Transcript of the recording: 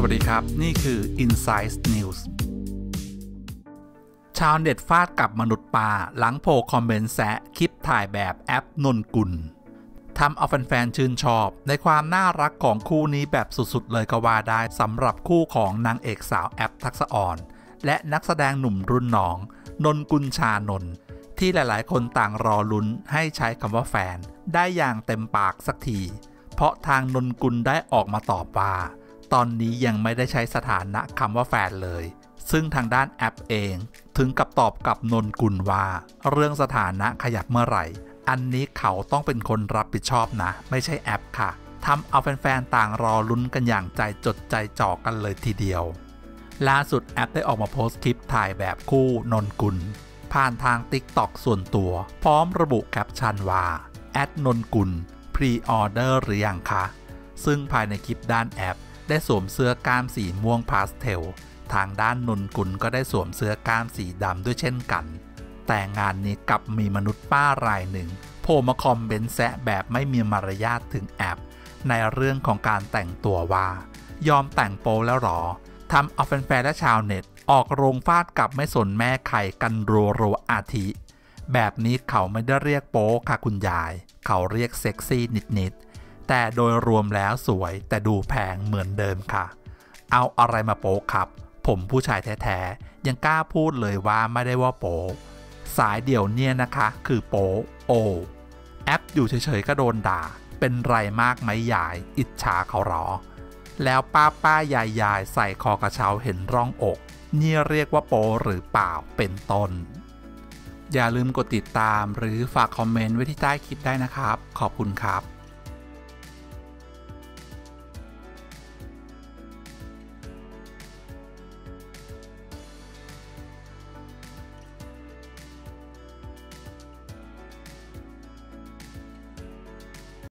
วัสดีครับนี่คือ Insights News ชาวเน็ตฟาดกับมนุษย์ป้าหลังโพลคอมเมนต์แซะคลิปถ่ายแบบแอปนนกุลทำเอาแฟนๆชื่นชอบในความน่ารักของคู่นี้แบบสุดๆเลยก็ว่าได้สำหรับคู่ของนางเอกสาวแอปทักษะอ่อนและนักแสดงหนุ่มรุ่นน้องนนกุลชานนท์ที่หลายๆคนต่างรอลุ้นให้ใช้คำว่าแฟนได้อย่างเต็มปากสักทีเพราะทางนนกุลได้ออกมาตอบว่าตอนนี้ยังไม่ได้ใช้สถานะคำว่าแฟนเลยซึ่งทางด้านแอปเองถึงกับตอบกับนนกุลว่าเรื่องสถานะขยับเมื่อไหร่อันนี้เขาต้องเป็นคนรับผิดชอบนะไม่ใช่แอปค่ะทำเอาแฟนๆต่างรอลุ้นกันอย่างใจจดใจจ่อกันเลยทีเดียวล่าสุดแอปได้ออกมาโพสต์คลิปถ่ายแบบคู่นนกุลผ่านทาง TikTok ส่วนตัวพร้อมระบุแคปชั่นว่าแอดนนกุลพรีออเดอร์หรือยังคะซึ่งภายในคลิปด้านแอปได้สวมเสื้อกล้ามสีม่วงพาสเทลทางด้านนนกุลก็ได้สวมเสื้อกล้ามสีดำด้วยเช่นกันแต่งานนี้กลับมีมนุษย์ป้ารายหนึ่งโผล่มาคอมเมนต์แซะแบบไม่มีมารยาทถึงแอปในเรื่องของการแต่งตัวว่ายอมแต่งโป๊แล้วหรอทำเอาแฟนๆและชาวเน็ตออกโรงฟาดกับไม่สนแม่ไข่กันรัวๆอาทิแบบนี้เขาไม่ได้เรียกโป๊ค่ะคุณยายเขาเรียกเซ็กซี่นิดๆแต่โดยรวมแล้วสวยแต่ดูแพงเหมือนเดิมค่ะเอาอะไรมาโป๊ครับผมผู้ชายแท้ๆยังกล้าพูดเลยว่าไม่ได้ว่าโป๊สายเดี่ยวเนี่ยนะคะคือโป๊โอแอปอยู่เฉยๆก็โดนด่าเป็นไรมากไหมยายอิจฉาเขาหรอแล้วป้ายายใส่คอกระเช้าเห็นร่องอกนี่เรียกว่าโป๊หรือเปล่าเป็นต้นอย่าลืมกดติดตามหรือฝากคอมเมนต์ไว้ที่ใต้คลิปได้นะครับขอบคุณครับ